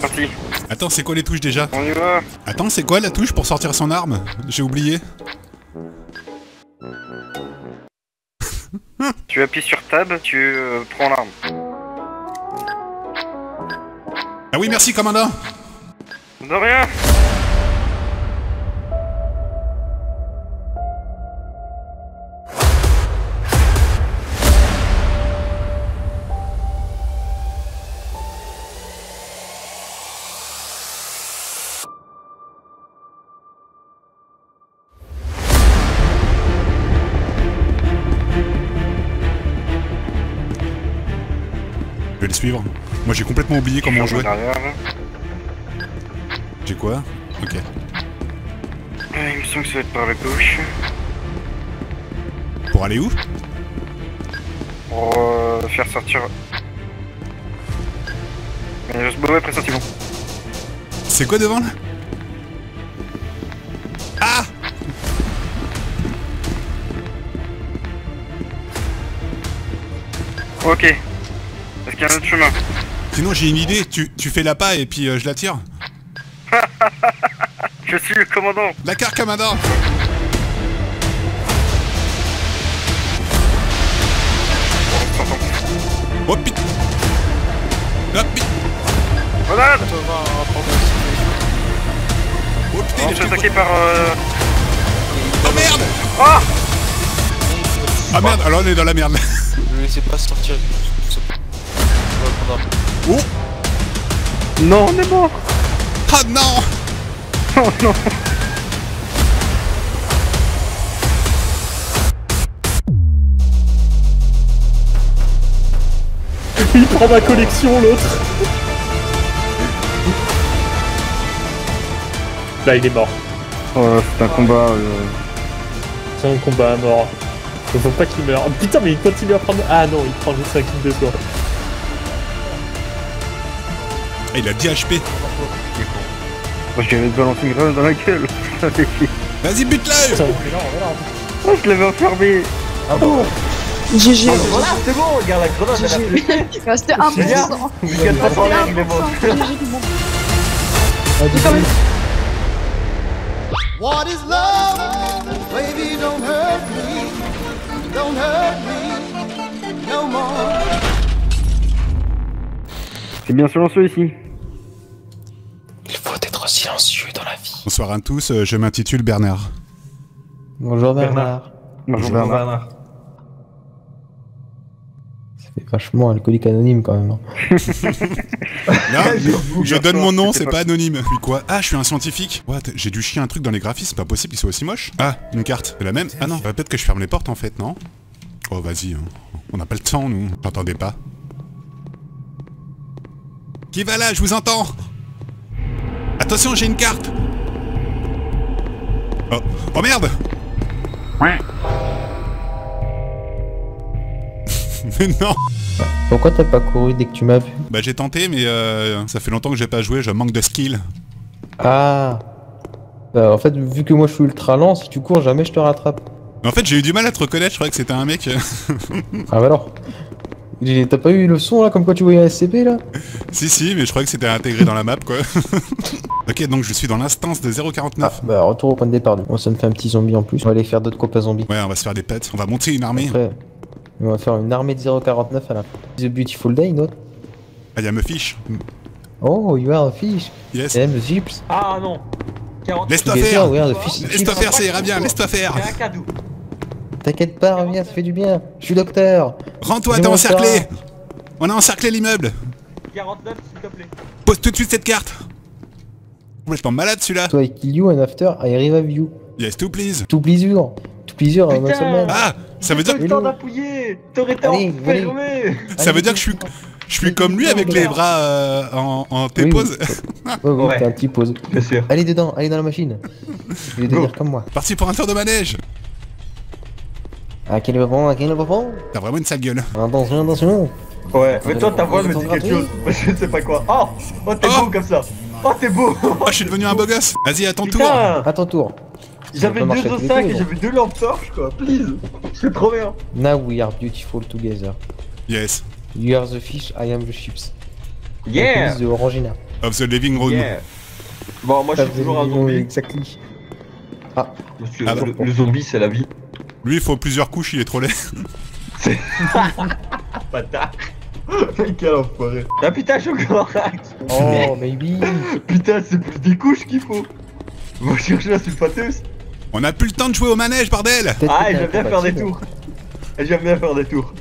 parti. Attends, c'est quoi les touches déjà? On y va. Attends, c'est quoi la touche pour sortir son arme? J'ai oublié. Tu appuies sur Tab, tu prends l'arme. Ah oui, merci, commandant. De rien. Je vais le suivre. Moi j'ai complètement oublié comment on jouait. J'ai quoi? Ok. Il me semble que ça va être par la gauche. Pour aller où? Pour faire sortir... Mauvais pressentiment. C'est quoi devant là? Ah! Ok. Est-ce qu'il y a un autre chemin? Sinon j'ai une idée, tu fais l'appât et puis je la tire. Je suis le commandant. D'accord, commandant. Oh putain. Oh putain. Grenade. Oh putain, On il se est fait attaquer par... Oh merde. Ah. Ah merde, alors on est dans la merde. Ne laissez pas sortir. Oh. Non, on est mort. Ah non. Oh non. Il prend ma collection, l'autre. Là, il est mort. Oh, c'est un combat... C'est un combat à mort. Faut pas qu'il meure. Putain, mais il continue à prendre... Ah non, il prend juste un kill de toi. Ah, il a 10 HP. Moi, je viens de balancer une grenade dans la gueule. Vas-y, bute-le. Putain, Oh, je l'avais enfermé. Ah bon. GG. Voilà, c'est bon, regarde la grenade, elle a fait. Il restait 1%. Il gagne pas par l'air, il est mort. GG, tout bon. What is love? Baby, don't hurt me. Don't hurt me no more. C'est bien silencieux ici. Il faut être silencieux dans la vie. Bonsoir à tous, je m'intitule Bernard. Bonjour Bernard. Bonjour Bernard. C'est vachement alcoolique anonyme quand même. Non, je donne mon nom, c'est pas anonyme. Puis quoi? Ah, je suis un scientifique. What? J'ai dû chier un truc dans les graphismes, c'est pas possible qu'ils soient aussi moches. Ah, une carte. C'est la même? Ah non, peut-être que je ferme les portes en fait, non? Oh vas-y, hein. On n'a pas le temps nous. J'entendais pas. Qui va là? Je vous entends. Attention, j'ai une carte. Oh, oh merde. Mais non. Pourquoi t'as pas couru dès que tu m'as vu? Bah j'ai tenté mais ça fait longtemps que j'ai pas joué, je manque de skill. Ah. En fait, vu que moi je suis ultra lent, si tu cours jamais je te rattrape. Mais en fait j'ai eu du mal à te reconnaître, je croyais que c'était un mec. Ah bah alors. T'as pas eu le son là comme quoi tu voyais un SCP là? Si mais je croyais que c'était intégré dans la map quoi. Ok donc je suis dans l'instance de 049. Ah bah retour au point de départ. Bon ça me fait un petit zombie en plus. On va aller faire d'autres copains zombies. Ouais on va se faire des pets, on va monter une armée. Après, on va faire une armée de 049 à la fin. The Beautiful Day, non? Ah y'a me fiche. Oh, you are a fish. Yes. And the chips. Ah non. 40. Laisse-toi Together, faire. we are the fish. Laisse-toi faire, ça ira bien, laisse-toi faire. C'est un cadeau. T'inquiète pas, reviens, ça fait du bien. Je suis docteur. Rends-toi, Je t'es m'en encerclé. sors. On a encerclé l'immeuble. 49 s'il te plaît. Pose tout de suite cette carte. Complètement malade celui-là. So I kill you and after I revive you. Yes, to please. Tout plaisir. Tout plaisir en one semaine. Ah, ça veut dire T'as eu le temps d'appuyer. T'aurais été Allez, enfermé. ça veut dire que je suis comme lui avec les bras en T-pose. Ouais, t'es un petit pause. Bien sûr. Allez dedans, allez dans la machine. Je vais devenir comme moi. Parti pour un tour de manège. À quel moment, à quel moment? T'as vraiment une sale gueule. Attention, attention. Ouais, mais toi ta voix me dit quelque chose. Je sais pas quoi. Oh, oh t'es beau comme ça. Oh t'es beau. Oh, je suis devenu un beau gosse. Vas-y, à ton tour. Putain. À ton tour. J'avais Ça va pas 2 marcher au 5 avec les et couilles, j'avais 2 lampes torches quoi. Please. C'est trop bien. Now we are beautiful together. Yes. You are the fish, I am the chips. Yeah. This is the orangina. of the living room. Yeah. Bon, moi je suis toujours un zombie. Exactly. Ah. Parce que Ah bah. le zombie c'est la vie. Lui, il faut plusieurs couches, il est trop laid. C'est. Bâtard. Quel enfoiré. Ah putain, Chocorax. Oh, maybe. Putain, c'est plus des couches qu'il faut. Va chercher la sulfateuse. On a plus le temps de jouer au manège, bordel. Peut-être Ah, que et t'es j'aime bien faire des incompatible. tours. Et j'aime bien faire des tours.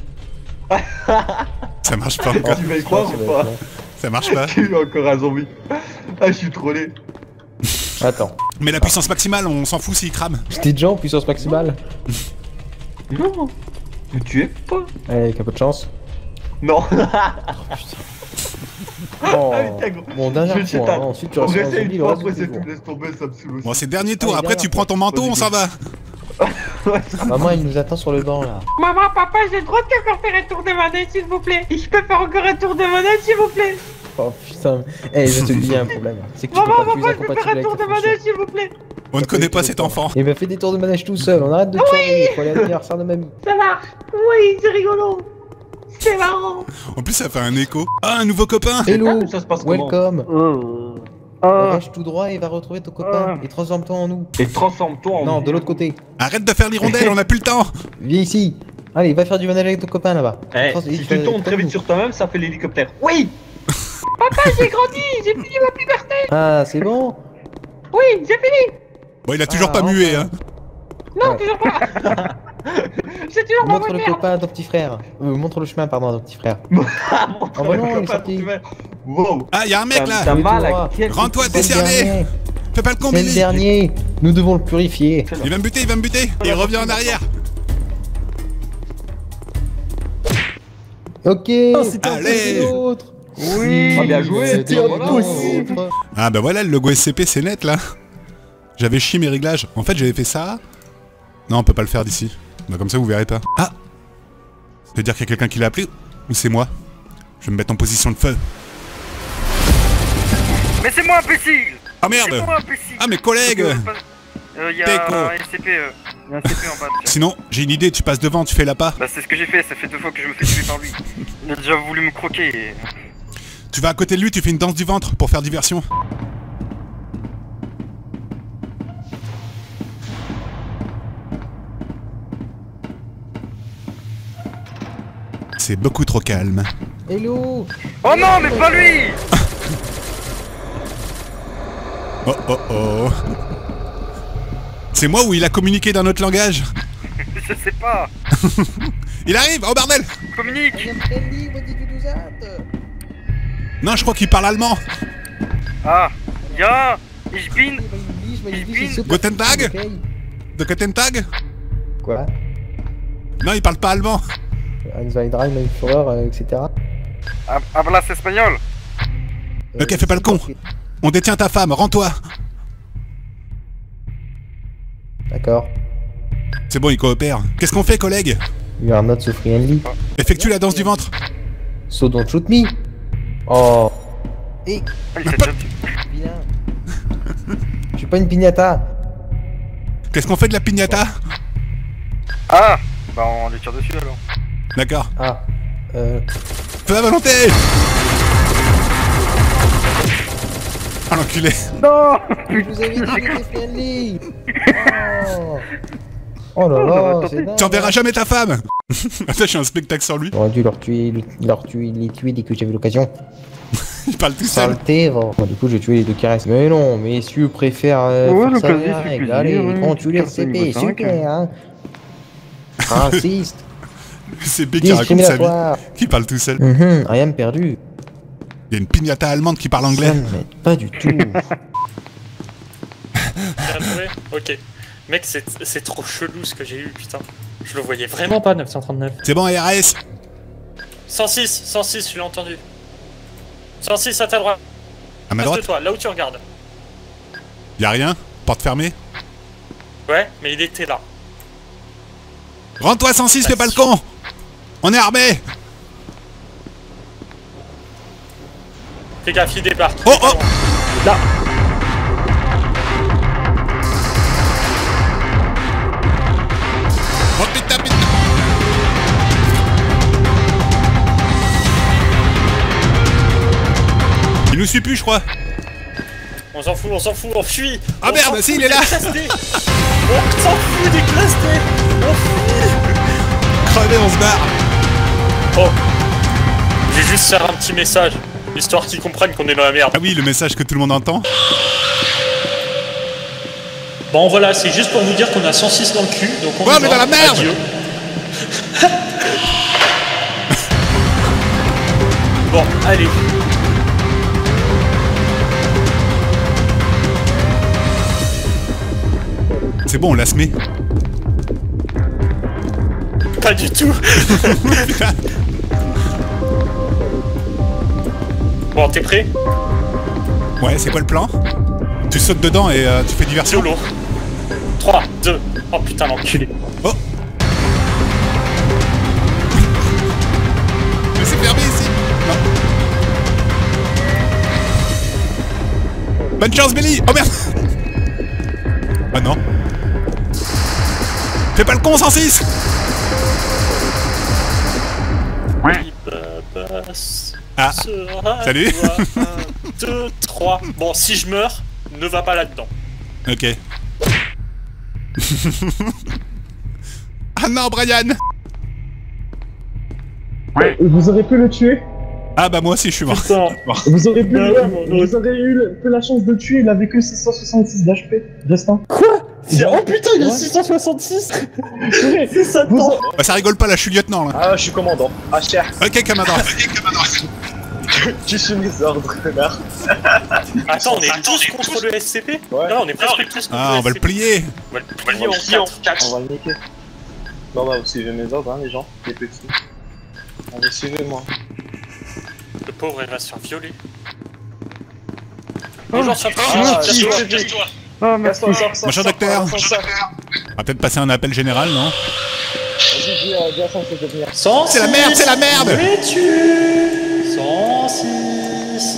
Ça marche pas encore. Tu vas y croire ou pas? Ça marche pas. Je suis encore un zombie. Ah, je suis trollé. Attends. Mais la puissance maximale, on s'en fout s'il crame. J'étais déjà en puissance maximale. Non. Mais tu es pas. Avec un peu de chance. Non. Oh. Ah, putain, gros. Bon, dernière Je fois, t'attends. hein. Ensuite tu On restes un essaie zombie une le fois, reste après du c'est jour. tout. Laisse tomber, ça me saoule aussi. Bon, c'est le dernier tour. Allez, Après, tu dernière prends ton manteau, on s'en va. Maman, il nous attend sur le banc là. Maman, papa, j'ai le droit de te faire faire un tour de manette, s'il vous plaît. Je peux faire encore un tour de manette, s'il vous plaît. Oh putain. Eh, je te dis un problème. C'est que tu Maman, peux pas, tu es papa, je peux incompatible faire un avec tour ta de fonction. manette, s'il vous plaît. On ne connaît pas cet enfant. Eh ben fais des tours de manège tout seul, on arrête de te surveiller, faut aller à l'anniversaire de mamie. Ça marche. Oui, c'est rigolo. C'est marrant. En plus, ça fait un écho. Ah, un nouveau copain. Hello, Ça se passe comment? welcome. Ah, Reste tout droit et va retrouver ton copain et transforme-toi en nous. Et transforme-toi en. Non, de l'autre côté. Arrête de faire l'hirondelle, on a plus le temps. Viens ici. Allez, va faire du manège avec ton copain là-bas. Eh, Trans- si il tu te- tournes très vite sur toi-même, ça fait l'hélicoptère. Oui. Papa, j'ai grandi. J'ai fini ma puberté. Ah, c'est bon. Oui, j'ai fini. Bon, il a toujours Ah, pas mué, hein. Non, Ouais. toujours pas. J'ai toujours pas Montre ma le merde. copain à ton petit frère. Montre le chemin, pardon, à ton petit frère. Ah, mon Oh, bah non, il est copain, sorti. tu fais- Wow. Ah, y a un mec là. T'as Mais mal toi, à quel. Rends-toi, t'es C'est le cerné. dernier. Fais pas le con, C'est le Billy. dernier. Nous devons le purifier. Il va me buter, il va me buter. Il revient en arrière. Ok. Allez. L'autre. Oui. Ah, bien joué, C'était tiens, voilà. impossible. Ah bah voilà, le logo SCP c'est net là. J'avais chié mes réglages. En fait j'avais fait ça. Non, on peut pas le faire d'ici. Bah comme ça vous verrez pas. Ah. Ça veut dire qu'il y a quelqu'un qui l'a appelé. Ou c'est moi. Je vais me mettre en position de feu. Mais c'est moi imbécile! Ah merde. C'est moi imbécile! Ah mes collègues. Y a Déco. un SCP, y a un SCP en bas. Sinon, j'ai une idée, tu passes devant, tu fais la pas. Bah c'est ce que j'ai fait, ça fait 2 fois que je me fais tuer par lui. Il a déjà voulu me croquer et... Tu vas à côté de lui, tu fais une danse du ventre pour faire diversion. C'est beaucoup trop calme. Hello. Oh non, mais pas lui! Oh oh oh. C'est moi ou il a communiqué d'un autre langage? Je sais pas! Il arrive, oh bordel! Communique! Non, je crois qu'il parle allemand. Ah! Ja! Ich bin... Guten Tag. De Guten Tag? Quoi? Non, il parle pas allemand. Ein, zwei, drei, mein Führer, etc. Hablas espagnol! Ok, fais pas le con. On détient ta femme, rends-toi. D'accord. C'est bon, il coopère. Qu'est-ce qu'on fait, collègue? You are not so friendly. Effectue la danse du ventre. So don't shoot me. Oh. Et Ah, il s'est déjà tué. vilain. Je suis pas une piñata. Qu'est-ce qu'on fait de la piñata? Ah! Bah on les tire dessus alors. D'accord. Ah. Feu à volonté. Ah l'enculé. Non! Je vous avais dit que j'étais friendly. Oh. Oh là là, c'est dingue. Tu enverras jamais ta femme. Attends, je suis un spectacle sans lui. J'aurais dû leur tuer, les tuer dès que j'avais l'occasion. Il parle tout seul. Saleté, va. Bon, du coup, j'ai tué les deux qui restent. Mais non, messieurs préfèrent Ouais, faire ça l'occasion, la c'est règle. plaisir, Allez, ouais. on tue les Carte CP, niveau 5. super, hein. Raciste, C'est B qui raconte sa vie. discriminatoire. Qui parle tout seul. Rien perdu. Il y a une piñata allemande qui parle anglais. Ça ne m'aide pas du tout. T'as trouvé? Ok. Mec, c'est trop chelou ce que j'ai eu, putain. Je le voyais vraiment pas, 939. C'est bon, RAS. 106, je l'ai entendu. 106 à ta droite. À ma Face de droite, toi, là où tu regardes. y a rien. Porte fermée. Ouais, mais il était là. Rends-toi 106, fais pas le con. On est armé. Fais gaffe, il débarque. Oh, oh. Là. Oh putain, putain. Il nous suit plus, je crois. On s'en fout, on fuit. Ah merde, si, il est là. On s'en fout des classes D. On fuit. Crevé, on se barre. Oh. Je vais juste faire un petit message, histoire qu'ils comprennent qu'on est dans la merde. Ah oui, le message que tout le monde entend. Bon voilà, c'est juste pour vous dire qu'on a 106 dans le cul, donc on mais dans la merde. Adieu. Bon, allez. C'est bon, on l'a semé. Pas du tout. Bon, t'es prêt? Ouais, c'est quoi le plan? Tu sautes dedans et tu fais diversion. Solo. 3, 2. Oh putain, l'enculé. Oh. Mais c'est fermé ici. Non. Bonne chance, Billy. Oh merde. Ah non. Fais pas le con, 106. Ah. Salut. 1, 2, 3. Bon, si je meurs, ne va pas là-dedans. Ok. Ah non, Brian. Vous aurez pu le tuer. Ah bah moi aussi je suis mort. Putain. Vous aurez pu Bah ouais, vous aurez eu peu la chance de le tuer, il avait que 666 d'HP. Restant. Quoi? Oh putain, il a 666. C'est ça de temps. Bah ça rigole pas là, je suis lieutenant là. Ah, je suis commandant. Ah, cher. Ok, commandant. Tu suis mes ordres, connard. Attends, on est tous contre le SCP? Ouais. Non, on est presque tous contre Ah, le on va le SCP. plier. On va le plier en 4. On va le niquer. Non, non, vous suivez mes ordres, hein, les gens, les petits. On va suivre moi. Le pauvre, il va se faire violer. Bonjour, ça casse-toi. Oh, merci. Bonjour, docteur. On va peut-être passer un appel général, non? Vas-y, dis à Sam de venir. C'est la merde, c'est la merde. 106.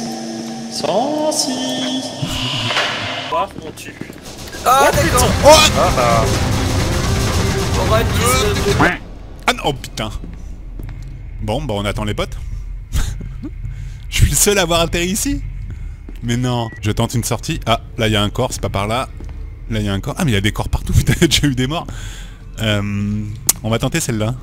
106. Quoi, on tue. Ah, d'accord. Oh On va être ah non, oh putain. Bon, bah on attend les potes. Je suis le seul à avoir atterri ici. Mais non. Je tente une sortie. Ah, là il y a un corps, c'est pas par là. Là il y a un corps. Ah mais il y a des corps partout, putain, il y a déjà eu des morts. On va tenter celle-là.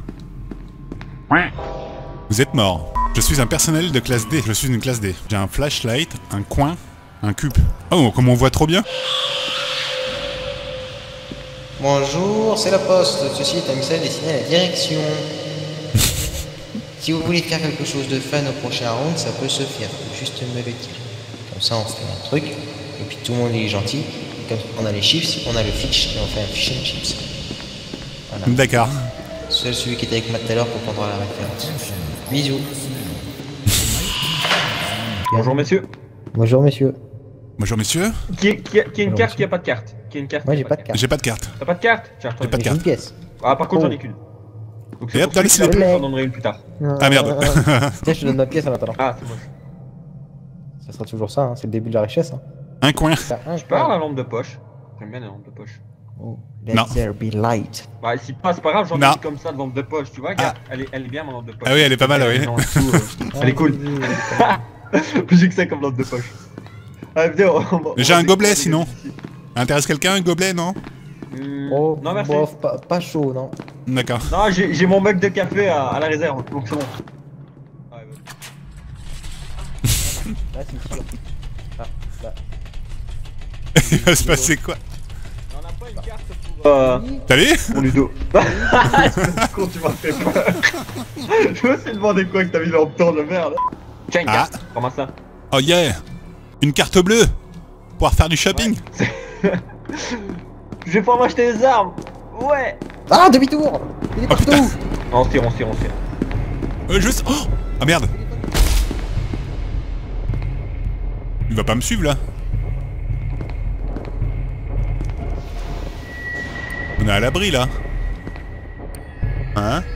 Vous êtes mort. Je suis un personnel de classe D. Je suis une classe D. J'ai un flashlight, un coin, un cube. Oh, comme on voit trop bien. Bonjour, c'est la poste. Ceci est un message destiné à la direction. Si vous voulez faire quelque chose de fun au prochain round, ça peut se faire. Faut juste me le dire. Comme ça, on fait un truc. Et puis tout le monde est gentil. Et comme on a les chips, on a le fish. Et on fait un fish and chips. Voilà. D'accord. Seul celui qui était avec moi tout à l'heure comprendra la référence. Bisous. Bonjour messieurs. Bonjour messieurs. Bonjour messieurs. Qui a une carte, qui a pas de carte? Qui a une carte? Moi j'ai pas de carte. J'ai pas de carte. T'as pas de carte? Tiens, J'ai pas de J'ai une carte. pièce. Ah, par contre, j'en ai qu'une. Donc Et c'est hop, pour dans les celui qui slips. l'a, j'en donnerai une plus tard. Ah merde. Tiens, je te donne ma pièce en attendant. Ah, c'est moche. Ça sera toujours ça, hein. C'est le début de la richesse. Hein. Un coin. Je parle la lampe de poche. J'aime bien la lampe de poche. Oh, Non. let there be light. Bah, si pas, c'est pas grave, j'en ai Non. une comme ça de lampe de poche, tu vois, regarde. Elle est bien ma lampe de poche. Ah oui, elle est pas mal, oui. En dessous, elle est cool. Plus j'ai que ça comme lampe de poche. Ah, viens, J'ai un gobelet sinon. Intéresse quelqu'un un gobelet, non? Oh, non, merci. bof, pas chaud, non. D'accord. Non, j'ai mon mug de café à la réserve, donc c'est bon. Ouais, Là, c'est sûr. Ah, là. Il va se passer quoi? on a pas une carte pour. Salut. Pour Ludo. Con, tu m'as fait peur. Je me suis demandé quoi que t'as mis dans le temps de merde. Tiens, une carte. Comment ça? Oh yeah. Une carte bleue. Pouvoir faire du shopping. Ouais. Je vais pouvoir m'acheter des armes. Ouais. Ah, demi-tour. Il est partout. On se tire, on se tire, on se tire. Juste. Oh. Ah merde. Il va pas me suivre là. On est à l'abri là. Hein?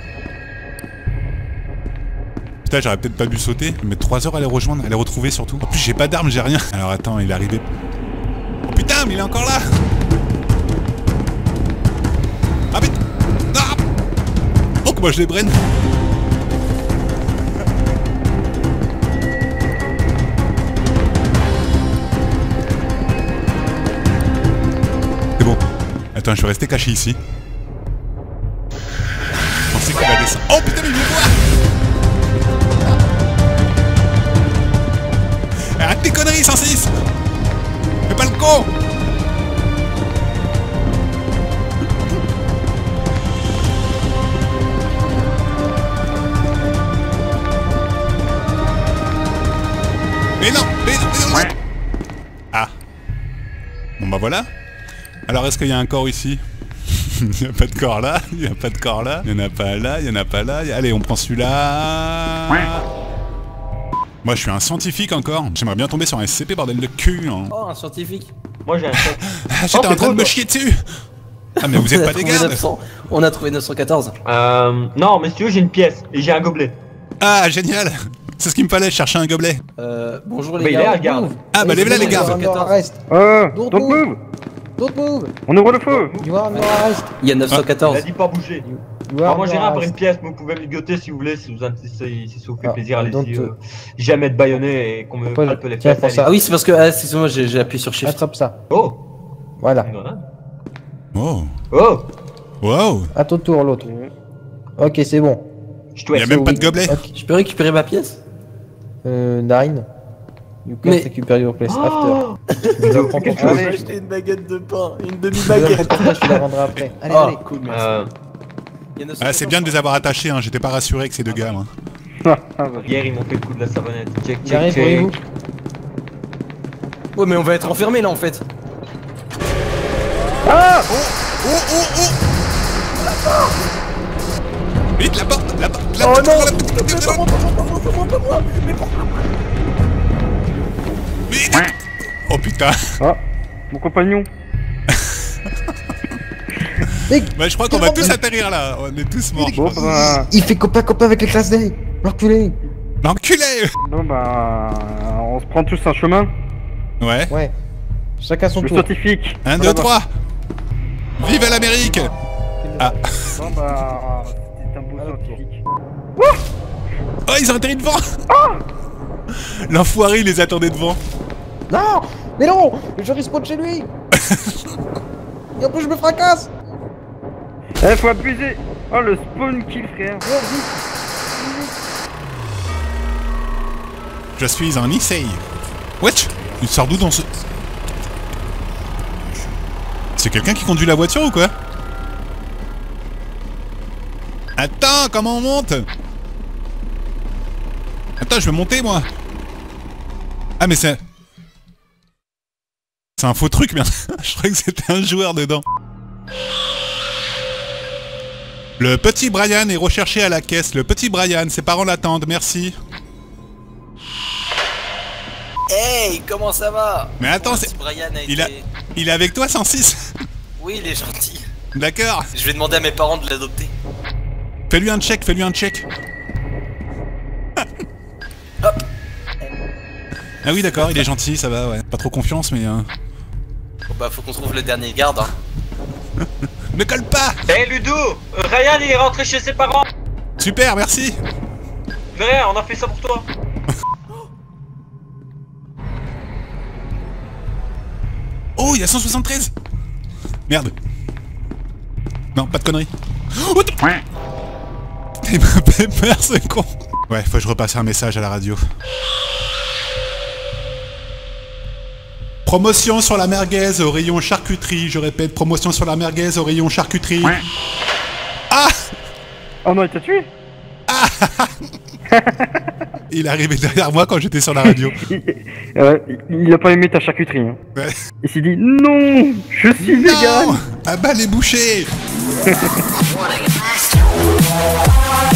Putain, j'aurais peut-être pas dû sauter. Mais 3 heures à les rejoindre, à les retrouver surtout. En plus, j'ai pas d'armes, j'ai rien. Alors attends, il est arrivé. Oh putain, mais il est encore là! Ah mais... Ah oh, comment je les brenne! Attends, je vais rester caché ici. Je pensais qu'il va descendre. Oh putain, mais il me voit. Arrête tes conneries, 106. Fais pas le con. Mais non, mais non. Ah. Bon bah voilà. Alors est-ce qu'il y a un corps ici? Il n'y a pas de corps là, il n'y a pas de corps là, il n'y en a pas là, il n'y en a pas là. Allez, on prend celui-là. Moi je suis un scientifique encore. J'aimerais bien tomber sur un SCP, bordel de cul. Hein. Oh, un scientifique. Moi j'ai un choc. Ah, j'étais en train de me chier dessus. Ah mais vous êtes pas des gardes. On a trouvé 914. Non mais si tu veux j'ai une pièce et j'ai un gobelet. Ah génial. C'est ce qu'il me fallait, chercher un gobelet. Bonjour Mais les il gars. est là, regarde. Ah bah lève-la les gars. Don't move. Don't move. On ouvre le feu. You are under arrest. Il y a 914. Il a dit pas bouger. Alors moi j'ai rien pour une pièce, mais vous pouvez me ligoter si vous voulez, si ça vous fait plaisir, allez-y. Jamais être baïonné et qu'on me palpe les fesses. Ah oui, c'est parce que, excuse-moi, j'ai appuyé sur Shift. Attrape ça. Oh. Voilà. Oh. Oh. Wow. À ton tour l'autre. Ok, c'est bon. Il y a même pas de gobelet. Okay. Je peux récupérer ma pièce? 9. You can récupérer your place after. Tu vas prendre ton tour. J'ai acheté une baguette de pain, une demi-baguette. Je te la rendrai après. Allez, allez. Cool, merci. Ah, c'est bien de les avoir attachés, hein. J'étais pas rassuré avec ces deux gars, moi. Hier ils m'ont fait le coup de la savonnette. Check, J'arrive, voyez-vous. Ouais, mais on va être enfermés là en fait. Ah. Vite, la porte, la porte, la porte. Oh non. Vite. Oh putain. Ah, mon compagnon. Bah je crois qu'on va tous atterrir là, on est tous morts. Bon, bah... Il fait copain avec les classes D. L'enculé. L'enculé. Bon bah... On se prend tous un chemin. Ouais. Ouais. Chacun son Le tour. scientifique. 1, 2, 3. Vive l'Amérique. Ah. Bon bah... C'est un beau scientifique. Oh, ils ont atterri devant. L'enfoiré, il les attendait devant. Non. Mais non. Je respawn chez lui. Et en plus je me fracasse. Eh, faut abuser. Oh, le spawn kill, frère. Je suis un Issei. Wesh. Il sort d'où dans ce... C'est quelqu'un qui conduit la voiture ou quoi? Attends, comment on monte? Attends, je veux monter, moi. Ah, mais c'est... C'est un faux truc, merde. Je croyais que c'était un joueur dedans. Le petit Brian est recherché à la caisse. Le petit Brian, ses parents l'attendent, merci. Hey, comment ça va? Mais attends, c'est... Il est avec toi, 106? Oui, il est gentil. D'accord. Je vais demander à mes parents de l'adopter. Fais-lui un check, fais-lui un check. Hop. Ah oui, d'accord, il est gentil, ça va, ouais. Pas trop confiance, mais... Bon bah, faut qu'on trouve le dernier garde, hein. Me colle pas. Hey Ludo, Ryan il est rentré chez ses parents. Super, merci. De rien, on a fait ça pour toi. Oh, il y a 173. Merde. Non, pas de conneries. Oh, il m'a fait peur, ce con. Ouais, faut que je repasse un message à la radio. Promotion sur la merguez au rayon charcuterie. Je répète, promotion sur la merguez au rayon charcuterie. Ah! Oh non, il t'a tué? Ah! Il est arrivé derrière moi quand j'étais sur la radio. Il a pas aimé ta charcuterie. Hein. Ouais. Il s'est dit non, je suis vegan. Ah bah les bouchers.